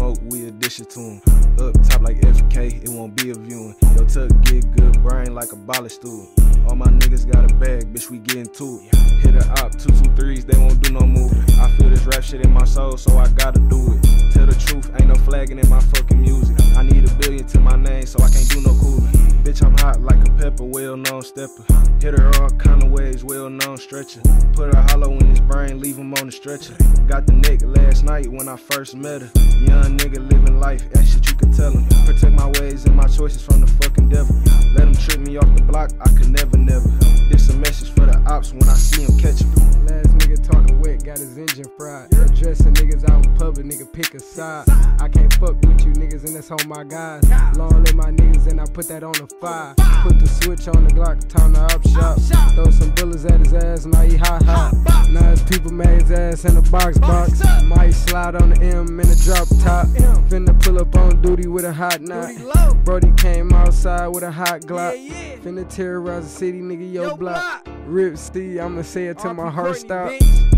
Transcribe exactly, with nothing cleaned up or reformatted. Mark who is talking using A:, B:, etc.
A: smoke, we addition to him. Up top like F K, it won't be a viewing. Yo, tuck get good brain like a ballot student. All my niggas got a bag, bitch, we getting to it. Hit her op, two two threes, they won't do no moving. I feel this rap shit in my soul, so I gotta do it. Tell the truth, ain't no flagging in my fucking music. I need a billion to my name, so I can't do no cooling. Bitch, I'm hot like a pepper, well-known stepper. Hit her all kind of ways, well-known stretcher. Put her hollow in his brain, leave him on the stretcher. Got the neck last night when I first met her. Young nigga living life, that shit you can tell him. Protect my ways and my choices from the fucking devil. Let him trip me off the block, I could never, never. This a message for the ops when I see him catch him.
B: Last nigga talking wet, got his engine fried. Addressing niggas out in public, nigga pick a side. I can't fuck with you niggas and that's on my guys. Long live my niggas and I put that on the fire. Put the switch on the Glock, time to up shop. Throw some bullets at his ass, now he hot hot. Now his people made his ass in a box box. Might slide on the M in a drop top. Finna pull up on duty with a hot knot. Brody came outside with a hot Glock. Finna terrorize the city, nigga, yo block. Rip Steve, I'ma say it till my heart stop.